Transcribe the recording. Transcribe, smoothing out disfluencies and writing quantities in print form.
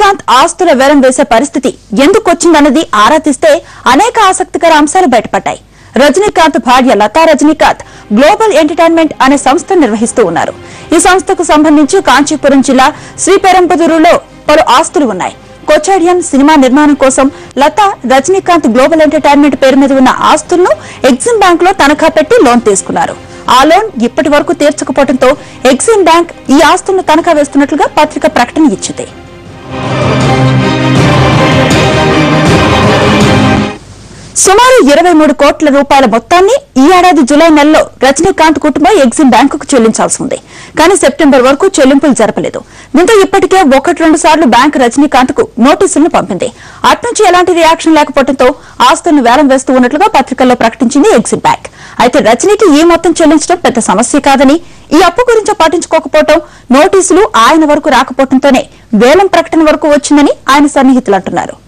రజనీకాంత్ ఆస్తుల వేలం వేసే పరిస్థితి ఎందుకు వచ్చిందన్నది ఆరా తీస్తే అనేక ఆసక్తికర అంశాలు బయటపడ్డాయి. రజనీకాంత్ భార్య లతా రజనీకాంత్ గ్లోబల్ ఎంటర్టైన్మెంట్ అనే సంస్థ నిర్వహిస్తూ ఉన్నారు. ఈ సంస్థకు సంబంధించి కాంచీపురం జిల్లా శ్రీపెరంబదూరులో పలు ఆస్తులు ఉన్నాయి. కొచ్చాడియన్ సినిమా నిర్మాణం కోసం లతా రజనీకాంత్ గ్లోబల్ ఎంటర్టైన్మెంట్ పేరు మీద ఉన్న ఆస్తులను ఎగ్జిమ్ బ్యాంక్ లో తనఖా పెట్టి లోన్ తీసుకున్నారు. ఆ లోన్ ఇప్పటి వరకు తీర్చకపోవడంతో ఎగ్జిమ్ బ్యాంక్ ఈ ఆస్తులను తనఖా వేస్తున్నట్లుగా పత్రిక ప్రకటన ఇచ్చింది. సుమారు 23 కోట్ల రూపాయల మొత్తాన్ని ఈ ఏడాది జులై నెలలో రజనీకాంత్ కుటుంబం ఎగ్జిమ్ బ్యాంకుకు చెల్లించాల్సి ఉంది. కానీ సెప్టెంబర్ వరకు చెల్లింపులు జరపలేదు. దీంతో ఇప్పటికే 1-2 సార్లు బ్యాంకు రజనీకాంత్ కు నోటీసులను పంపింది. అట్నుంచి ఎలాంటి రియాక్షన్ లేకపోవడంతో ఆస్తులను వేలం వేస్తూ ఉన్నట్లుగా పత్రికల్లో ప్రకటించింది ఎగ్జిమ్ బ్యాంక్. అయితే రజనీకి ఈ మొత్తం చెల్లించడం పెద్ద సమస్య కాదని, ఈ అప్పు గురించి పట్టించుకోకపోవడం, నోటీసులు ఆయన వరకు రాకపోవడంతోనే వేలం ప్రకటన వరకు వచ్చిందని ఆయన సన్నిహితులు అంటున్నారు.